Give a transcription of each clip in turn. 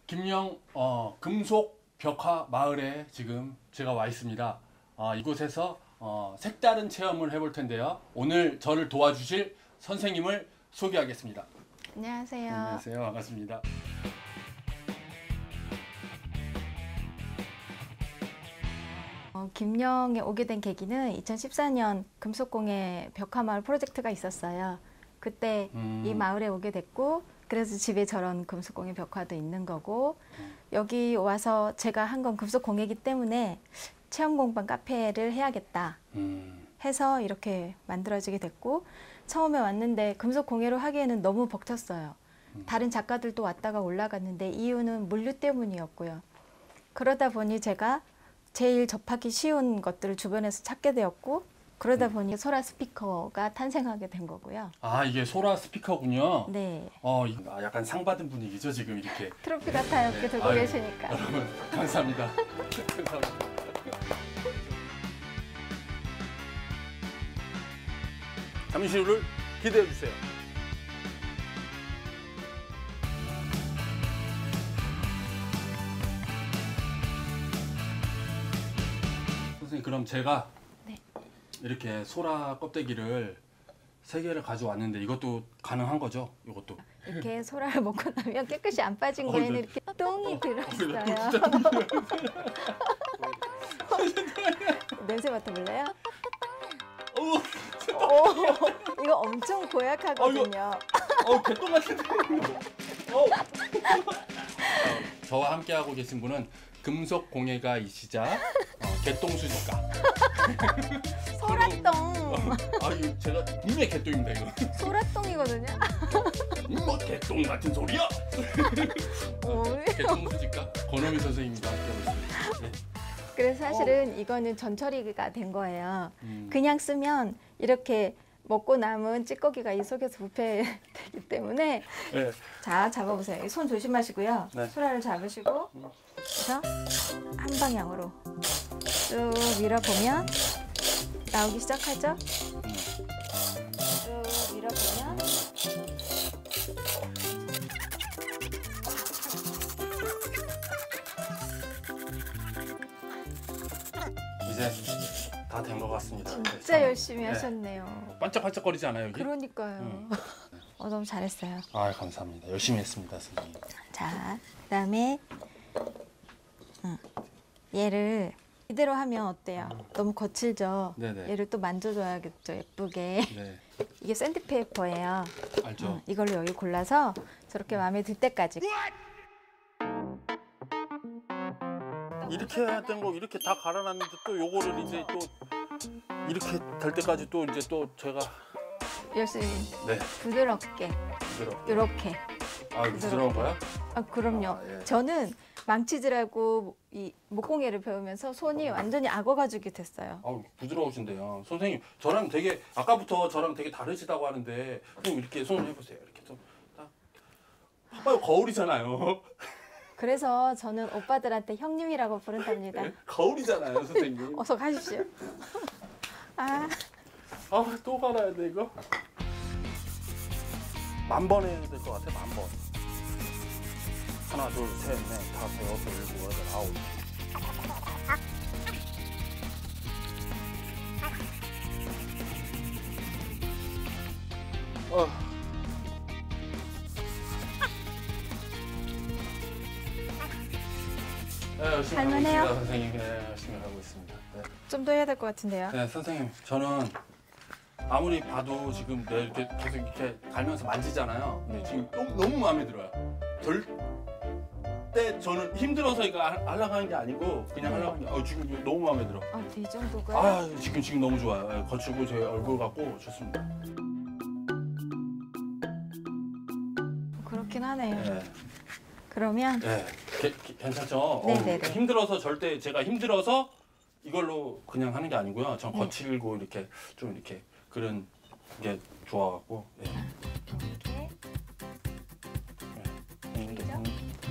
김영 금속 벽화 마을에 지금 제가 와 있습니다. 이곳에서 색다른 체험을 해볼 텐데요. 오늘 저를 도와주실 선생님을 소개하겠습니다. 안녕하세요. 안녕하세요. 반갑습니다. 김영에 오게 된 계기는 2014년 금속공예 벽화마을 프로젝트가 있었어요. 그때 이 마을에 오게 됐고, 그래서 집에 저런 금속공예 벽화도 있는 거고, 여기 와서 제가 한 건 금속공예이기 때문에 체험공방 카페를 해야겠다 해서 이렇게 만들어지게 됐고, 처음에 왔는데 금속공예로 하기에는 너무 벅찼어요. 다른 작가들도 왔다가 올라갔는데 이유는 물류 때문이었고요. 그러다 보니 제가 제일 접하기 쉬운 것들을 주변에서 찾게 되었고, 그러다 보니 소라 스피커가 탄생하게 된 거고요. 아, 이게 소라 스피커군요. 네. 약간 상 받은 분위기죠, 지금 이렇게. 트로피 같아요. 이렇게 들고 계시니까. 여러분, 감사합니다. 감사합니다. 잠시 후를 기대해 주세요. 선생님, 그럼 제가 이렇게 소라 껍데기를 3개를 가져왔는데 이것도 가능한 거죠? 이것도. 이렇게 소라를 먹고 나면 깨끗이 안 빠진 거에는 이렇게 똥이 들어있어요. 냄새 맡아볼래요? 이거 엄청 고약하거든요. 개똥 같은데. 저와 함께하고 계신 분은 금속공예가이시자 개똥수집가. 소라똥. 이거 제가 분명히 개똥입니다, 이거. 소라똥이거든요. 뭐 개똥 같은 소리야? 개똥수집가 권호미 선생님과 함께하고 있습니다. 네. 그래서 사실은 이거는 전처리가 된 거예요. 그냥 쓰면 이렇게 먹고 남은 찌꺼기가 이 속에서 부패되기 때문에. 네. 자, 잡아보세요. 손 조심하시고요. 네. 소라를 잡으시고 그래서 한 방향으로 쭉 밀어보면 나오기 시작하죠? 쭉 밀어보면 이제 다 된 것 같습니다. 진짜 열심히 하셨네요. 반짝반짝거리지 않아요, 여기? 그러니까요. 너무 잘했어요. 감사합니다. 열심히 했습니다, 선생님. 자, 그다음에 얘를 이대로 하면 어때요? 너무 거칠죠? 네네. 얘를 또 만져줘야겠죠, 예쁘게. 네. 이게 샌드페이퍼예요. 알죠? 이걸로 여기 골라서 저렇게 마음에 들 때까지. 이렇게 했던 거 이렇게 다 갈아놨는데 또 요거를 이제 또 이렇게 될 때까지 또 이제 또 제가 열심히 부드럽게 부드럽게. 이렇게. 이거 부드러운 거야? 그럼요. 예. 저는 망치질하고 이 목공예를 배우면서 손이 완전히 악어가죽이 됐어요. 부드러우신데요. 선생님, 저랑 되게 아까부터 저랑 되게 다르시다고 하는데 좀 이렇게 손을 해보세요. 이렇게 좀 딱. 봐봐요, 거울이잖아요. 그래서 저는 오빠들한테 형님이라고 부른답니다. 거울이잖아요, 선생님. 어서 가십시오. 또 갈아야 돼 이거. 10,000번 해야 될 것 같아. 10,000번. 하나, 둘, 셋, 넷, 다섯, 여섯, 일곱, 여덟, 아홉. 열심히 할만해요? 하고 있습니다, 선생님. 네, 열심히 하고 있습니다. 네. 좀 더 해야 될 것 같은데요. 네, 선생님, 저는 아무리 봐도 지금 이렇게 계속 이렇게 갈면서 만지잖아요. 근데 지금 너무 마음에 들어요. 절대 저는 힘들어서 이거 하려고 하는 게 아니고 그냥 하려고 하는 게 지금 너무 마음에 들어. 이 정도고요? 지금 너무 좋아요. 거치고 제 얼굴 같고 좋습니다. 그렇긴 하네요. 네. 그러면 네. 괜찮죠? 네네네. 힘들어서 절대 제가 힘들어서 이걸로 그냥 하는 게 아니고요. 전 거칠고 이렇게 좀 이렇게 그런 게 좋아갖고. 네. 이렇게 그죠?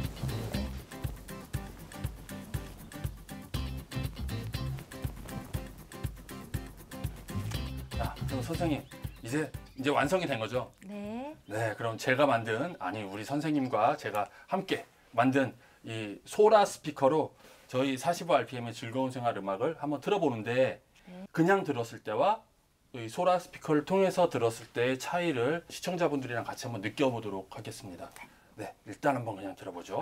그럼 선생님 이제 완성이 된 거죠? 네. 네, 그럼 제가 만든 우리 선생님과 제가 함께 만든 이 소라 스피커로 저희 45rpm의 즐거운 생활 음악을 한번 들어보는데 그냥 들었을 때와 이 소라 스피커를 통해서 들었을 때의 차이를 시청자분들이랑 같이 한번 느껴보도록 하겠습니다. 네, 일단 한번 그냥 들어보죠.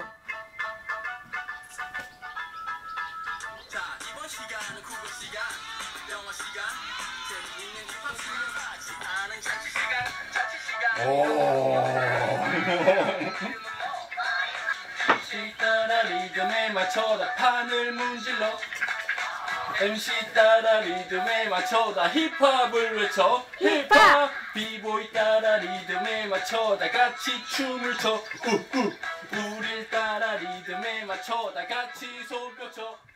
자, 이번 시간은 국어 시간, 영어 시간, 재미있는 힙합 수능 같이 하는 자취 시간, MC 따라 리듬에 맞춰다 판을 문질러 MC 따라 리듬에 맞춰다 힙합을 외쳐 힙합 비보이 따라 리듬에 맞춰다 같이 춤을 춰 우릴 따라 리듬에 맞춰다 같이 손뼉 쳐